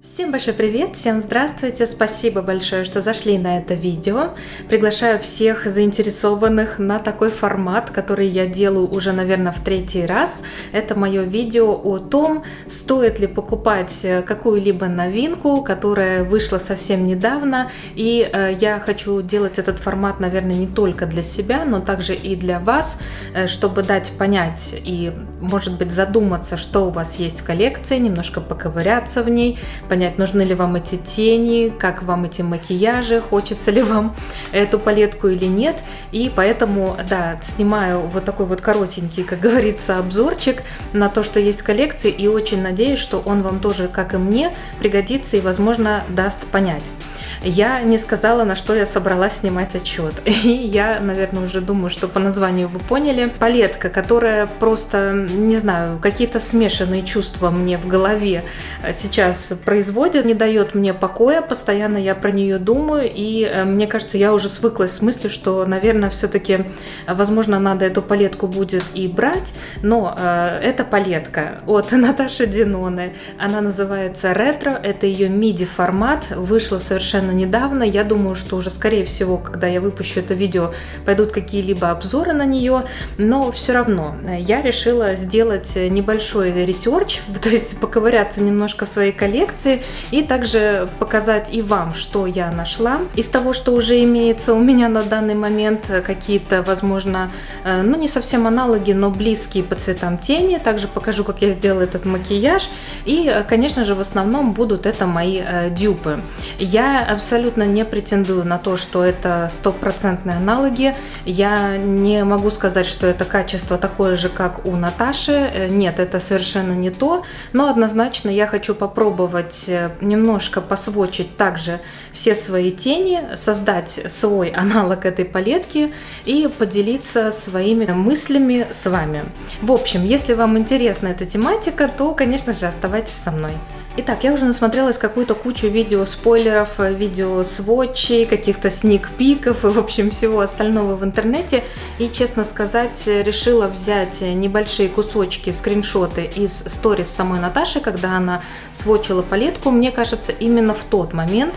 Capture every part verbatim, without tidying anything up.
Всем большой привет, всем здравствуйте, спасибо большое, что зашли на это видео. Приглашаю всех заинтересованных на такой формат, который я делаю уже, наверное, в третий раз. Это мое видео о том, стоит ли покупать какую-либо новинку, которая вышла совсем недавно. И э, я хочу делать этот формат, наверное, не только для себя, но также и для вас, э, чтобы дать понять и, может быть, задуматься, что у вас есть в коллекции, немножко поковыряться в ней, понять, нужны ли вам эти тени, как вам эти макияжи, хочется ли вам эту палетку или нет. И поэтому, да, снимаю вот такой вот коротенький, как говорится, обзорчик на то, что есть в коллекции, и очень надеюсь, что он вам тоже, как и мне, пригодится и, возможно, даст понять. Я не сказала, на что я собралась снимать отчет. И я, наверное, уже думаю, что по названию вы поняли. Палетка, которая просто, не знаю, какие-то смешанные чувства мне в голове сейчас производит, не дает мне покоя, постоянно я про нее думаю, и мне кажется, я уже свыклась с мыслью, что, наверное, все-таки, возможно, надо эту палетку будет и брать, но э, эта палетка от Наташи Деноне, она называется Ретро, это ее миди формат, вышла совершенно недавно. Я думаю, что уже, скорее всего, когда я выпущу это видео, пойдут какие-либо обзоры на нее, но все равно я решила сделать небольшой ресерч, то есть поковыряться немножко в своей коллекции и также показать и вам, что я нашла из того, что уже имеется у меня на данный момент, какие-то, возможно, ну не совсем аналоги, но близкие по цветам тени. Также покажу, как я сделала этот макияж, и, конечно же, в основном будут это мои дюпы. Я абсолютно не претендую на то, что это стопроцентные аналоги. Я не могу сказать, что это качество такое же, как у Наташи. Нет, это совершенно не то. Но однозначно я хочу попробовать немножко посвочить также все свои тени, создать свой аналог этой палетки и поделиться своими мыслями с вами. В общем, если вам интересна эта тематика, то, конечно же, оставайтесь со мной. Итак, я уже насмотрелась какую-то кучу видео-спойлеров, видео-сводчей, каких-то сник-пиков и, в общем, всего остального в интернете. И, честно сказать, решила взять небольшие кусочки, скриншоты из сторис самой Наташи, когда она сводчила палетку. Мне кажется, именно в тот момент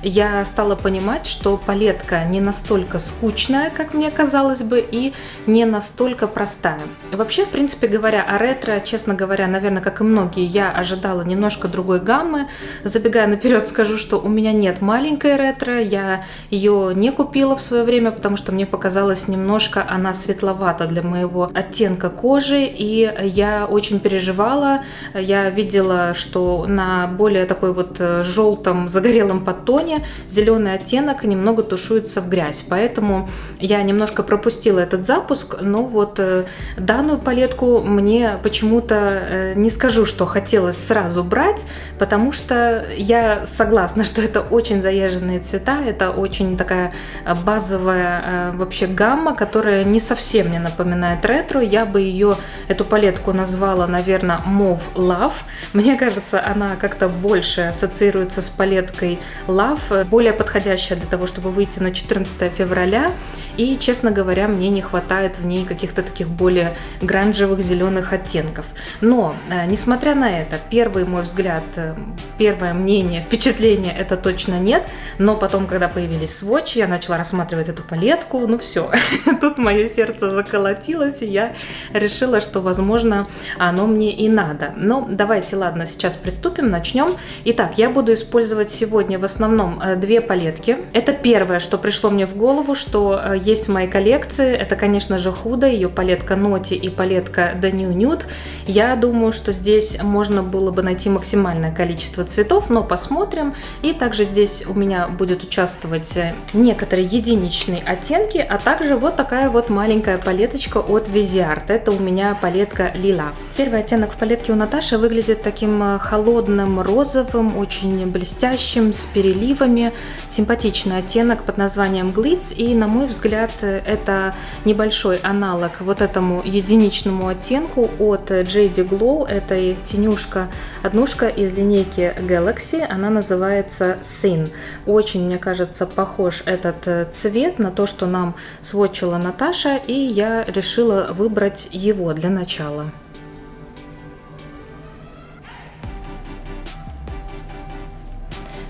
я стала понимать, что палетка не настолько скучная, как мне казалось бы, и не настолько простая. Вообще, в принципе говоря, о ретро, честно говоря, наверное, как и многие, я ожидала немножко другой гаммы. Забегая наперед, скажу, что у меня нет маленькой ретро, я ее не купила в свое время, потому что мне показалось немножко она светловата для моего оттенка кожи, и я очень переживала. Я видела, что на более такой вот желтом загорелом подтоне зеленый оттенок немного тушуется в грязь, поэтому я немножко пропустила этот запуск, но вот данную палетку мне почему-то, не скажу, что хотелось сразу брать, потому что я согласна, что это очень заезженные цвета, это очень такая базовая вообще гамма, которая не совсем мне напоминает ретро. Я бы ее, эту палетку назвала, наверное, Mauve Love. Мне кажется, она как-то больше ассоциируется с палеткой Love, более подходящая для того, чтобы выйти на четырнадцатое февраля. И, честно говоря, мне не хватает в ней каких-то таких более гранжевых зеленых оттенков. Но, несмотря на это, первый мой взгляд, первое мнение, впечатление, это точно нет. Но потом, когда появились сводчи, я начала рассматривать эту палетку. Ну все, тут мое сердце заколотилось, и я решила, что, возможно, оно мне и надо. Но давайте, ладно, сейчас приступим, начнем. Итак, я буду использовать сегодня в основном две палетки. Это первое, что пришло мне в голову, что есть в моей коллекции. Это, конечно же, Huda, ее палетка Naughty и палетка The New Nude. Я думаю, что здесь можно было бы найти максимальное количество цветов, но посмотрим. И также здесь у меня будет участвовать некоторые единичные оттенки, а также вот такая вот маленькая палеточка от Viseart. Это у меня палетка Лила. Первый оттенок в палетке у Наташи выглядит таким холодным розовым, очень блестящим, с переливами. Симпатичный оттенок под названием Glitz, и, на мой взгляд, это небольшой аналог вот этому единичному оттенку от джей ди Glow. Это тенюшка, однушка из линейки Galaxy, она называется Sin. Очень, мне кажется, похож этот цвет на то, что нам сводчила Наташа, и я решила выбрать его для начала.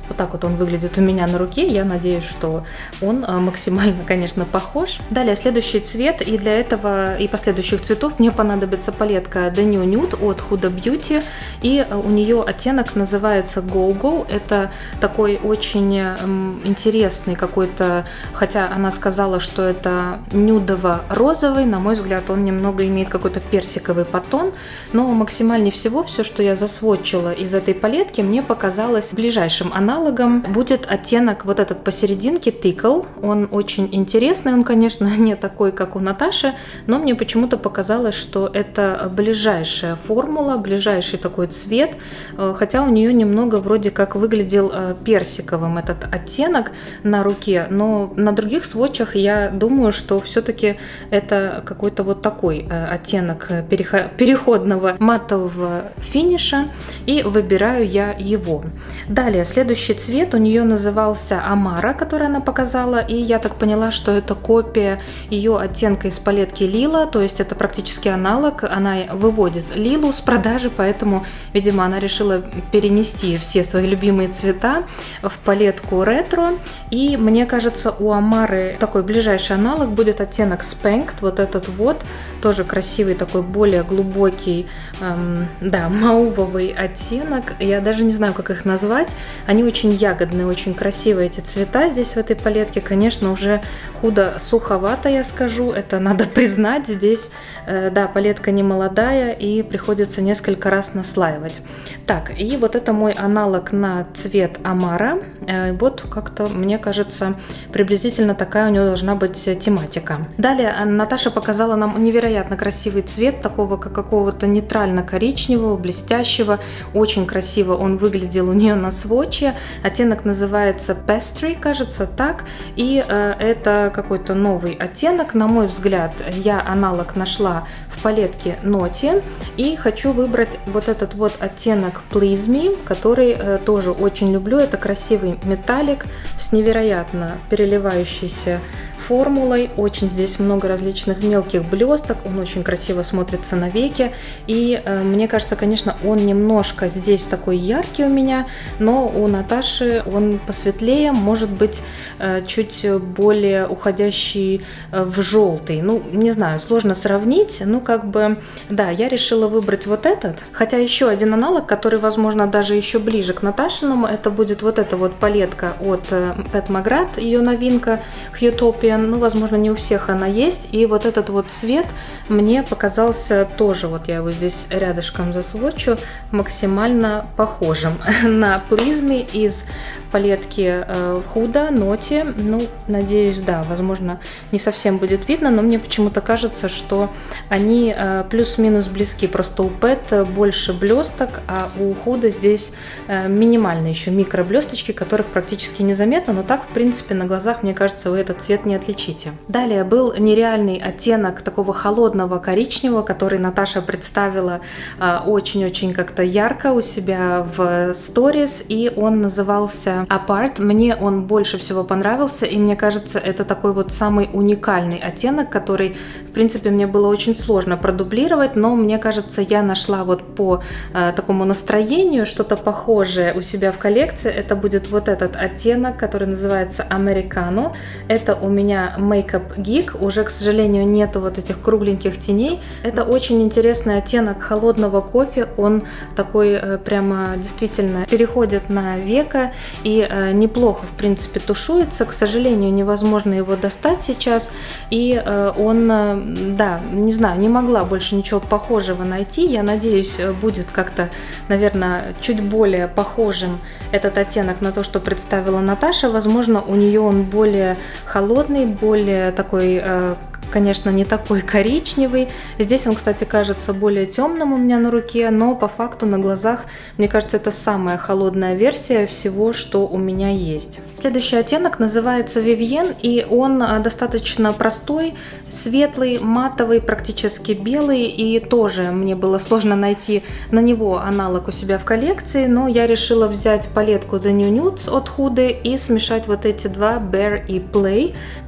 Вот так вот он выглядит у меня на руке. Я надеюсь, что он максимально, конечно, похож. Далее следующий цвет, и для этого и последующих цветов мне понадобится палетка The New Nude от Huda Beauty, и у нее оттенок называется Go Go. Это такой очень интересный какой-то, хотя она сказала, что это нюдово-розовый, на мой взгляд, он немного имеет какой-то персиковый подтон, но максимальнее всего все, что я засвотчила из этой палетки, мне показалось ближайшим аналогом будет оттенок вот этот посерединке Tickle. Он очень интересный, он, конечно, не такой, как у Наташи, но мне почему-то показалось, что это ближайшая формула, ближайший такой цвет, хотя у нее немного вроде как выглядел персиковым этот оттенок на руке, но на других свотчах я думаю, что все-таки это какой-то вот такой оттенок переходного матового финиша, и выбираю я его. Далее, следующий цвет у нее назывался Амара, который она показала, и я так поняла, что это копия ее оттенка из палетки Лила, то есть это практически аналог, она выводит Лилу с продажи, поэтому, видимо, она решила перенести все свои любимые цвета в палетку ретро, и мне кажется, у Амары такой ближайший аналог будет оттенок Spanked, вот этот вот, тоже красивый такой, более глубокий, эм, да, маувовый оттенок, я даже не знаю, как их назвать, они очень ягодные, очень красивые эти цвета здесь в этой палетке, конечно, уже худо суховато, я скажу, это надо признать, здесь, э, да, палетка не молодая и приходится несколько раз наслаивать. Так, и вот это мой аналог на цвет Амара, э, вот как-то, мне кажется, приблизительно такая у нее должна быть тематика. Далее Наташа показала нам невероятно красивый цвет, такого как какого-то нейтрально-коричневого, блестящего, очень красиво он выглядел у нее на свотче, оттенок называется Pastry, кажется так, и э, это какой-то новый оттенок, на мой взгляд, я аналог нашла в палетке Naughty, и хочу выбрать вот этот вот оттенок Please Me, который э, тоже очень люблю, это красивый металлик с невероятно переливающейся формулой, очень здесь много различных мелких блесток, он очень красиво смотрится на веке, и э, мне кажется, конечно, он немножко здесь такой яркий у меня, но у Наташи он посветлее, может быть, э, чуть более уходящий э, в желтый, ну, не знаю, сложно сравнить, ну, как бы, да, я решила выбрать вот этот, хотя еще один аналог, который, возможно, даже еще ближе к Наташиному, это будет вот эта вот палетка от э, Pat McGrath, ее новинка Hutopian. Ну, возможно, не у всех она есть, и вот этот вот цвет мне показался тоже, вот я его здесь рядышком засвочу, максимально похожим на Please Me из палетки Huda Naughty. Ну, надеюсь, да, возможно, не совсем будет видно, но мне почему-то кажется, что они плюс-минус близки, просто у Pat больше блесток, а у Huda здесь минимальные еще микроблесточки, которых практически незаметно, но так, в принципе, на глазах, мне кажется, вы этот цвет не отличите. Далее был нереальный оттенок такого холодного коричневого, который Наташа представила очень-очень как-то ярко у себя в сторис, и он назывался Apart. Мне он больше всего понравился, и мне кажется, это такой вот самый уникальный оттенок, который, в принципе, мне было очень сложно продублировать, но мне кажется, я нашла вот по э, такому настроению что-то похожее у себя в коллекции. Это будет вот этот оттенок, который называется Americano. Это у меня Makeup Geek, уже, к сожалению, нету вот этих кругленьких теней. Это очень интересный оттенок холодного кофе, он такой э, прямо действительно переходит на веко и э, неплохо, в принципе, тушуется. К сожалению, невозможно его достать сейчас, и э, он, э, да, не знаю, не могла больше ничего похожего найти. Я надеюсь, будет как-то, наверное, чуть более похожим этот оттенок на то, что представила Наташа. Возможно, у нее он более холодный, более такой, конечно, не такой коричневый. Здесь он, кстати, кажется более темным у меня на руке, но по факту на глазах, мне кажется, это самая холодная версия всего, что у меня есть. Следующий оттенок называется Vivienne, и он достаточно простой, светлый, матовый, практически белый, и тоже мне было сложно найти на него аналог у себя в коллекции, но я решила взять палетку The New Nudes от Huda и смешать вот эти два Bare и Play.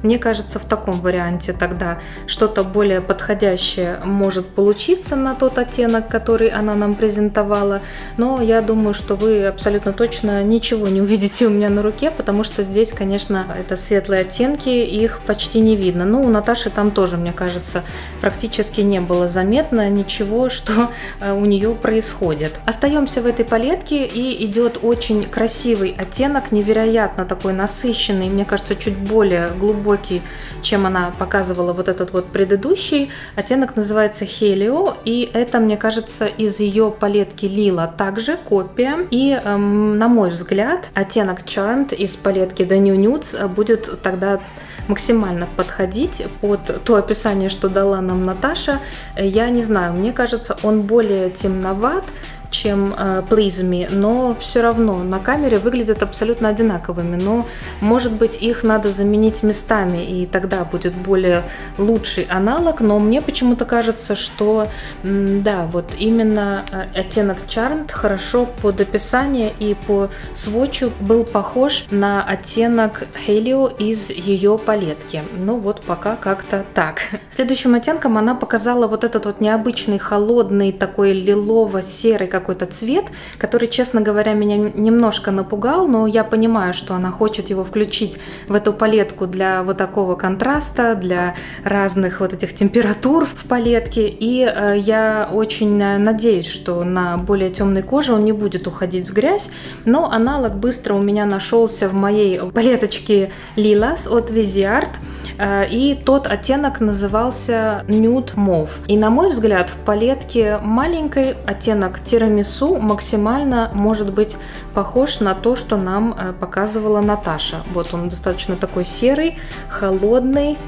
Мне кажется, в таком варианте тогда что-то более подходящее может получиться на тот оттенок, который она нам презентовала. Но я думаю, что вы абсолютно точно ничего не увидите у меня на руке, потому что здесь, конечно, это светлые оттенки, их почти не видно. Ну, у Наташи там тоже, мне кажется, практически не было заметно ничего, что у нее происходит. Остаемся в этой палетке, и идет очень красивый оттенок, невероятно такой насыщенный, мне кажется, чуть более глубокий, чем она показывала вот этот вот предыдущий. Оттенок называется Helio, и это, мне кажется, из ее палетки Lila также копия. И эм, на мой взгляд, оттенок Charmed из палетки The New Nudes будет тогда максимально подходить под то описание, что дала нам Наташа. Я не знаю, мне кажется, он более темноват, чем uh, Please Me, но все равно на камере выглядят абсолютно одинаковыми, но может быть их надо заменить местами, и тогда будет более лучший аналог. Но мне почему-то кажется, что да, вот именно оттенок Charmed хорошо под описание и по сводчу был похож на оттенок Helio из ее палетки. Ну вот пока как-то так. Следующим оттенком она показала вот этот вот необычный холодный такой лилово-серый какой-то цвет, который, честно говоря, меня немножко напугал, но я понимаю, что она хочет его включить в эту палетку для вот такого контраста, для разных вот этих температур в палетке, и э, я очень надеюсь, что на более темной коже он не будет уходить в грязь, но аналог быстро у меня нашелся в моей палеточке Lilas от Viseart, э, и тот оттенок назывался Nude Mauve. И на мой взгляд, в палетке маленькой оттенок Тирамису максимально может быть похож на то, что нам показывала Наташа. Вот он достаточно такой серый, холодный,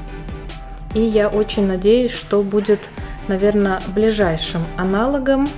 и я очень надеюсь, что будет, наверное, ближайшим аналогом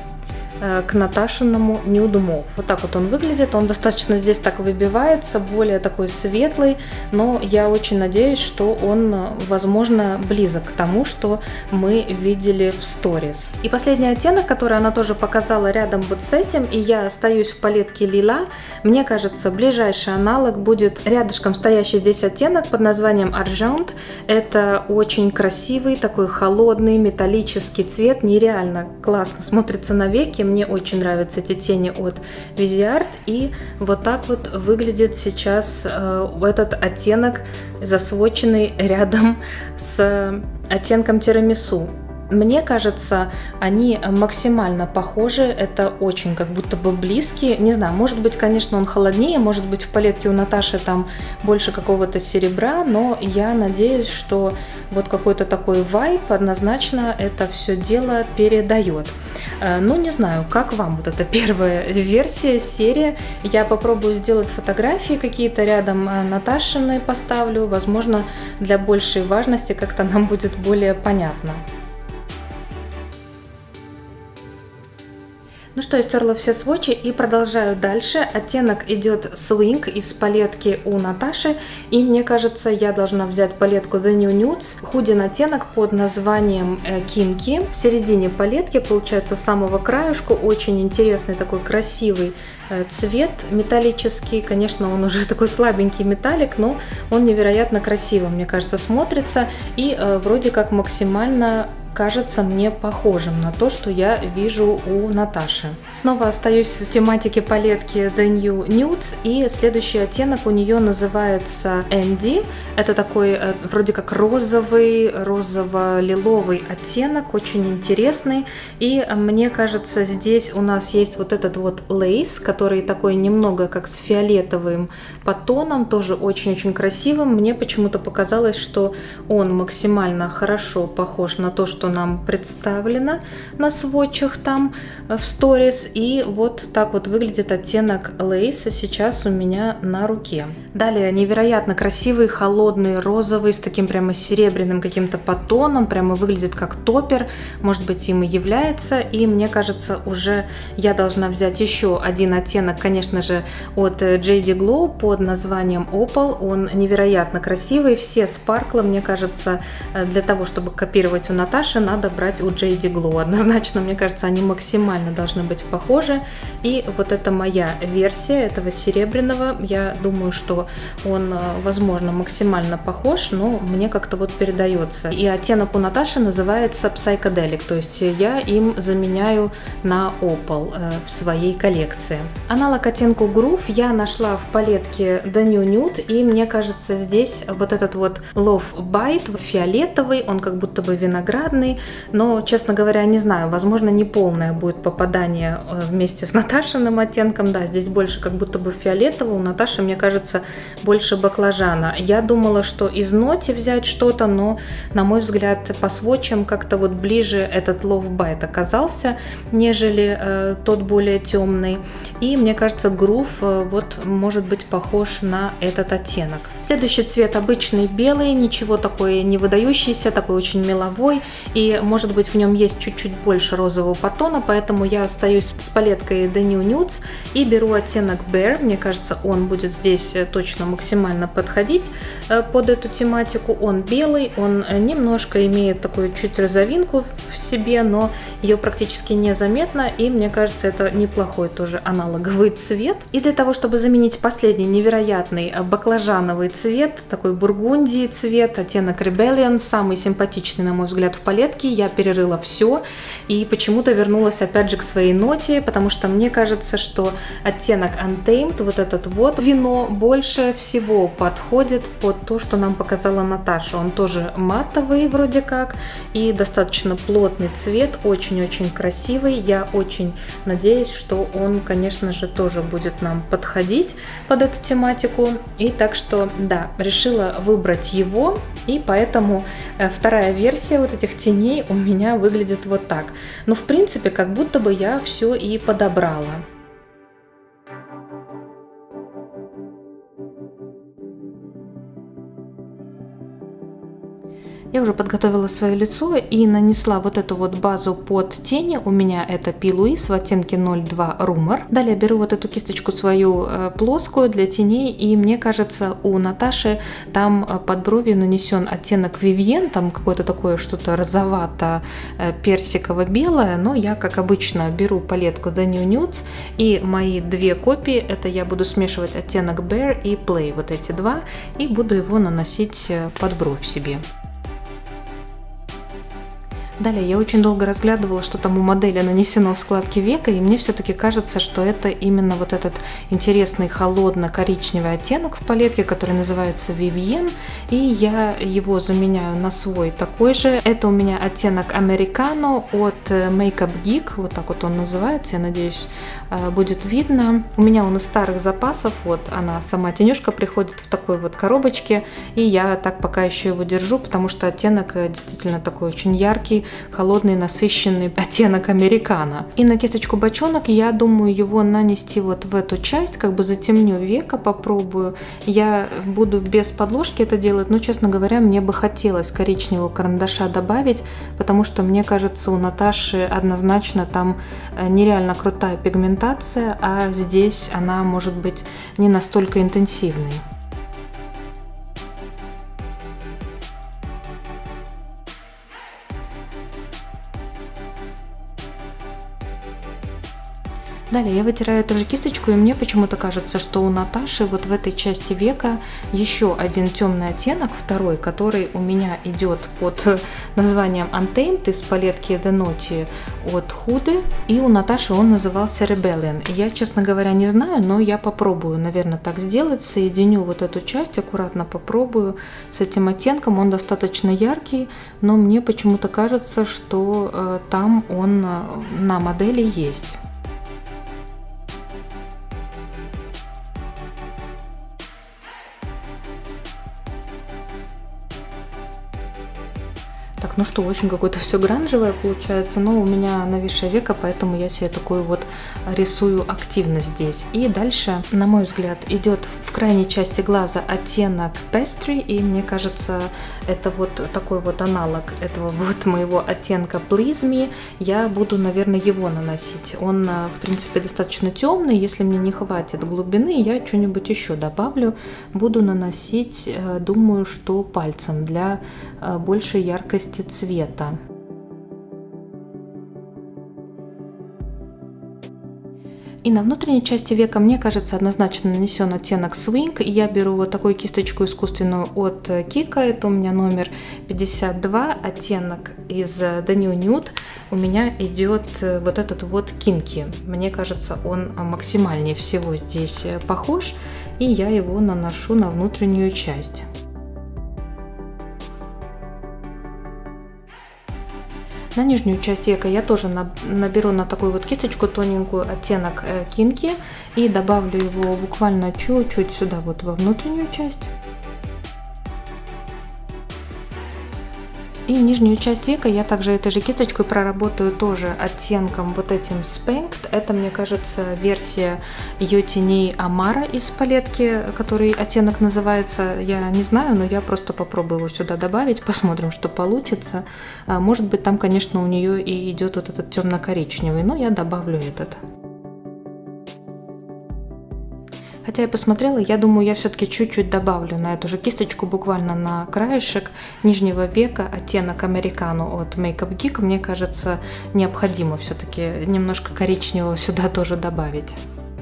к Наташиному Nude Mauve. Вот так вот он выглядит, он достаточно здесь так выбивается, более такой светлый, но я очень надеюсь, что он, возможно, близок к тому, что мы видели в сторис. И последний оттенок, который она тоже показала рядом вот с этим, и я остаюсь в палетке Lila, мне кажется, ближайший аналог будет рядышком стоящий здесь оттенок под названием Argent. Это очень красивый, такой холодный, металлический цвет, нереально классно смотрится на веки. Мне очень нравятся эти тени от Viseart, и вот так вот выглядит сейчас э, этот оттенок, засвоченный рядом с оттенком Тирамису. Мне кажется, они максимально похожи, это очень как будто бы близкие. Не знаю, может быть, конечно, он холоднее, может быть, в палетке у Наташи там больше какого-то серебра, но я надеюсь, что вот какой-то такой вайб однозначно это все дело передает. Ну, не знаю, как вам вот эта первая версия, серия. Я попробую сделать фотографии какие-то рядом Наташины поставлю, возможно, для большей важности как-то нам будет более понятно. Ну что, я стерла все сводчи и продолжаю дальше. Оттенок идет Swing из палетки у Наташи. И мне кажется, я должна взять палетку The New Nudes. Худин оттенок под названием Kinky. В середине палетки, получается, с самого краюшку. Очень интересный такой красивый цвет металлический. Конечно, он уже такой слабенький металлик, но он невероятно красиво, мне кажется, смотрится. И э, вроде как максимально кажется мне похожим на то, что я вижу у Наташи. Снова остаюсь в тематике палетки The New Nudes, и следующий оттенок у нее называется Andy. Это такой э, вроде как розовый, розово-лиловый оттенок, очень интересный. И мне кажется, здесь у нас есть вот этот вот лейс, который такой немного как с фиолетовым подтоном, тоже очень-очень красивым. Мне почему-то показалось, что он максимально хорошо похож на то, что нам представлено на сводчах там в сторис. И вот так вот выглядит оттенок лейса сейчас у меня на руке. Далее невероятно красивый, холодный, розовый, с таким прямо серебряным каким-то подтоном, прямо выглядит как топер, может быть, им и является. И мне кажется, уже я должна взять еще один оттенок, конечно же, от джей ди Glow под названием Opal. Он невероятно красивый, все спарклы, мне кажется, для того, чтобы копировать у Наташи, Наташи надо брать у джей ди Glow. Однозначно, мне кажется, они максимально должны быть похожи. И вот это моя версия этого серебряного. Я думаю, что он, возможно, максимально похож, но мне как-то вот передается. И оттенок у Наташи называется Psychedelic, то есть я им заменяю на Opal в своей коллекции. Аналог оттенку Groove я нашла в палетке The New Nude, и мне кажется, здесь вот этот вот Love Bite фиолетовый, он как будто бы виноградный, но, честно говоря, не знаю, возможно, не полное будет попадание вместе с Наташиным оттенком. Да, здесь больше как будто бы фиолетового, у Наташи, мне кажется, больше баклажана. Я думала, что из Ноти взять что-то, но, на мой взгляд, по сводчам как-то вот ближе этот Love Bite оказался, нежели э, тот более темный. И мне кажется, Groove э, вот может быть похож на этот оттенок. Следующий цвет обычный белый, ничего такое не выдающийся, такой очень меловой, и может быть в нем есть чуть-чуть больше розового подтона, поэтому я остаюсь с палеткой The New Nudes и беру оттенок Bear. Мне кажется, он будет здесь точно максимально подходить э, под эту тематику. Он белый, он немножко имеет такую чуть розовинку в себе, но ее практически незаметно, и мне кажется, это неплохой тоже аналоговый цвет. И для того, чтобы заменить последний невероятный баклажановый цвет, такой бургундии цвет, оттенок Rebellion, самый симпатичный, на мой взгляд, в палетке, я перерыла все и почему-то вернулась опять же к своей ноте, потому что мне кажется, что оттенок Untamed, вот этот вот вино, больше всего подходит под то, что нам показала Наташа. Он тоже матовый вроде как и достаточно плотный цвет, очень-очень красивый. Я очень надеюсь, что он, конечно же, тоже будет нам подходить под эту тематику. И так что, да, решила выбрать его, и поэтому вторая версия вот этих теней у меня выглядит вот так. Но в принципе, как будто бы я все и подобрала. Я уже подготовила свое лицо и нанесла вот эту вот базу под тени. У меня это P. Louise в оттенке ноль два Rumor. Далее беру вот эту кисточку свою плоскую для теней, и мне кажется, у Наташи там под бровью нанесен оттенок Vivienne, там какое-то такое что-то розовато-персиково-белое, но я, как обычно, беру палетку The New Nudes, и мои две копии, это я буду смешивать оттенок Bear и Play, вот эти два, и буду его наносить под бровь себе. Далее я очень долго разглядывала, что там у модели нанесено в складке века, и мне все-таки кажется, что это именно вот этот интересный холодно-коричневый оттенок в палетке, который называется Vivienne, и я его заменяю на свой такой же. Это у меня оттенок Americano от Makeup Geek, вот так вот он называется, я надеюсь, будет видно. У меня он из старых запасов, вот она сама тенюшка приходит в такой вот коробочке, и я так пока еще его держу, потому что оттенок действительно такой очень яркий, холодный, насыщенный оттенок американо. И на кисточку бочонок я думаю его нанести вот в эту часть, как бы затемню века, попробую. Я буду без подложки это делать, но, честно говоря, мне бы хотелось коричневого карандаша добавить, потому что, мне кажется, у Наташи однозначно там нереально крутая пигментация, а здесь она может быть не настолько интенсивной. Далее я вытираю эту же кисточку, и мне почему-то кажется, что у Наташи вот в этой части века еще один темный оттенок, второй, который у меня идет под названием Untamed из палетки The Naughty от Huda, и у Наташи он назывался Rebellion. Я, честно говоря, не знаю, но я попробую, наверное, так сделать, соединю вот эту часть, аккуратно попробую с этим оттенком, он достаточно яркий, но мне почему-то кажется, что э, там он э, на модели есть. Так, ну что, очень какое-то все гранжевое получается, но у меня нависшее веко, поэтому я себе такую вот рисую активно здесь. И дальше, на мой взгляд, идет в крайней части глаза оттенок Pastry, и мне кажется, это вот такой вот аналог этого вот моего оттенка Please Me. Я буду, наверное, его наносить. Он, в принципе, достаточно темный, если мне не хватит глубины, я что-нибудь еще добавлю. Буду наносить, думаю, что пальцем для большей яркости цвета. И на внутренней части века, мне кажется, однозначно нанесен оттенок Swing. И я беру вот такую кисточку искусственную от Кика. Это у меня номер пятьдесят два, оттенок из The New Nude. У меня идет вот этот вот Kinky. Мне кажется, он максимальнее всего здесь похож. И я его наношу на внутреннюю часть. На нижнюю часть века я тоже наберу на такую вот кисточку тоненькую оттенок Kinky и добавлю его буквально чуть-чуть сюда, вот во внутреннюю часть. И нижнюю часть века я также этой же кисточкой проработаю тоже оттенком вот этим Spanked. Это, мне кажется, версия ее теней Амара из палетки, который оттенок называется. Я не знаю, но я просто попробую его сюда добавить, посмотрим, что получится. Может быть, там, конечно, у нее и идет вот этот темно-коричневый, но я добавлю этот. Хотя я посмотрела, я думаю, я все-таки чуть-чуть добавлю на эту же кисточку, буквально на краешек нижнего века, оттенок Американо от Makeup Geek. Мне кажется, необходимо все-таки немножко коричневого сюда тоже добавить.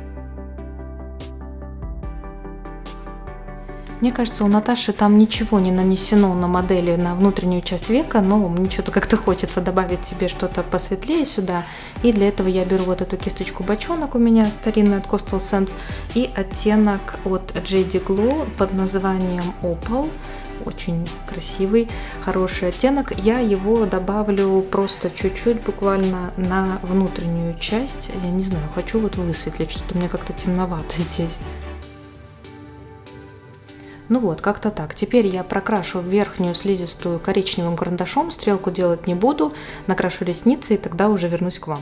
Мне кажется, у Наташи там ничего не нанесено на модели на внутреннюю часть века, но мне что-то как-то хочется добавить себе что-то посветлее сюда. И для этого я беру вот эту кисточку бочонок у меня старинная от Coastal Scents и оттенок от джей ди Glow под названием Opal. Очень красивый, хороший оттенок. Я его добавлю просто чуть-чуть, буквально на внутреннюю часть. Я не знаю, хочу вот высветлить, что-то мне как-то темновато здесь. Ну вот, как-то так. Теперь я прокрашу верхнюю слизистую коричневым карандашом, стрелку делать не буду, накрашу ресницы и тогда уже вернусь к вам.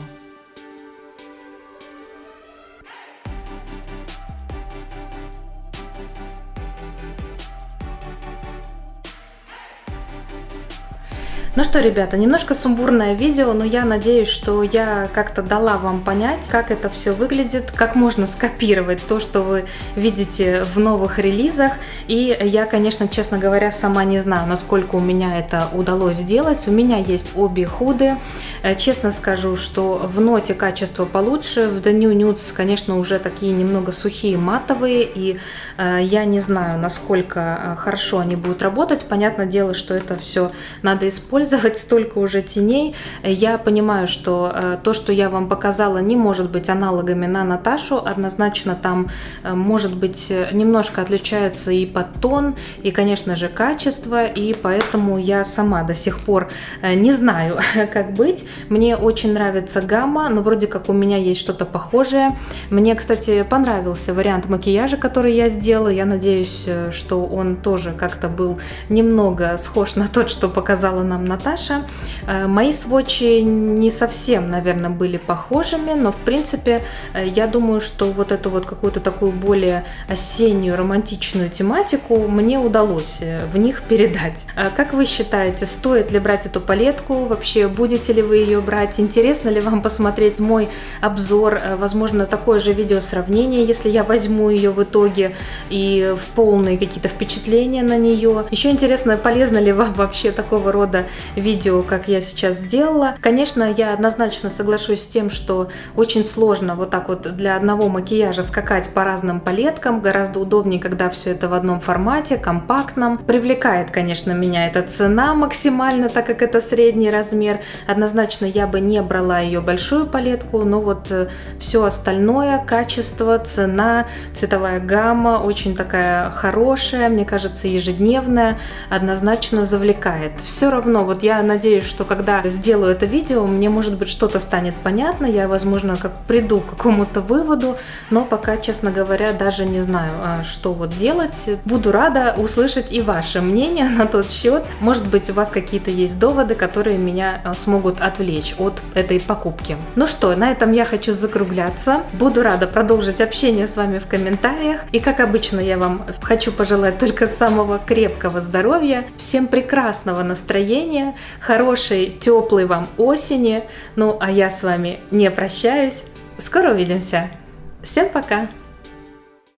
Ну что, ребята, немножко сумбурное видео, но я надеюсь, что я как-то дала вам понять, как это все выглядит, как можно скопировать то, что вы видите в новых релизах. И я, конечно, честно говоря, сама не знаю, насколько у меня это удалось сделать. У меня есть обе худы. Честно скажу, что в ноте качество получше, в The New Nudes, конечно, уже такие немного сухие, матовые, и я не знаю, насколько хорошо они будут работать. Понятное дело, что это все надо использовать. Столько уже теней. Я понимаю, что э, то, что я вам показала, не может быть аналогами на Наташу. Однозначно там э, может быть немножко отличается и подтон, и, конечно же, качество, и поэтому я сама до сих пор э, не знаю, как быть. Мне очень нравится гамма, но вроде как у меня есть что-то похожее. Мне, кстати, понравился вариант макияжа, который я сделала. Я надеюсь, что он тоже как-то был немного схож на тот, что показала нам Наташа. Мои сводчи не совсем, наверное, были похожими, но в принципе я думаю, что вот эту вот какую-то такую более осеннюю романтичную тематику мне удалось в них передать. Как вы считаете, стоит ли брать эту палетку? Вообще, будете ли вы ее брать? Интересно ли вам посмотреть мой обзор? Возможно, такое же видео сравнение, если я возьму ее в итоге и в полные какие-то впечатления на нее. Еще интересно, полезно ли вам вообще такого рода видео, как я сейчас сделала. Конечно, я однозначно соглашусь с тем, что очень сложно вот так вот для одного макияжа скакать по разным палеткам. Гораздо удобнее, когда все это в одном формате, компактном. Привлекает, конечно, меня эта цена максимально, так как это средний размер. Однозначно я бы не брала ее большую палетку, но вот все остальное, качество, цена, цветовая гамма очень такая хорошая, мне кажется, ежедневная, однозначно завлекает. Все равно, вот я надеюсь, что когда сделаю это видео, мне, может быть, что-то станет понятно, я, возможно, как приду к какому-то выводу, но пока, честно говоря, даже не знаю, что вот делать. Буду рада услышать и ваше мнение на тот счет. Может быть, у вас какие-то есть доводы, которые меня смогут отвлечь от этой покупки. Ну что, на этом я хочу закругляться. Буду рада продолжить общение с вами в комментариях. И, как обычно, я вам хочу пожелать только самого крепкого здоровья, всем прекрасного настроения, хорошей, теплой вам осени. Ну, а я с вами не прощаюсь. Скоро увидимся. Всем пока!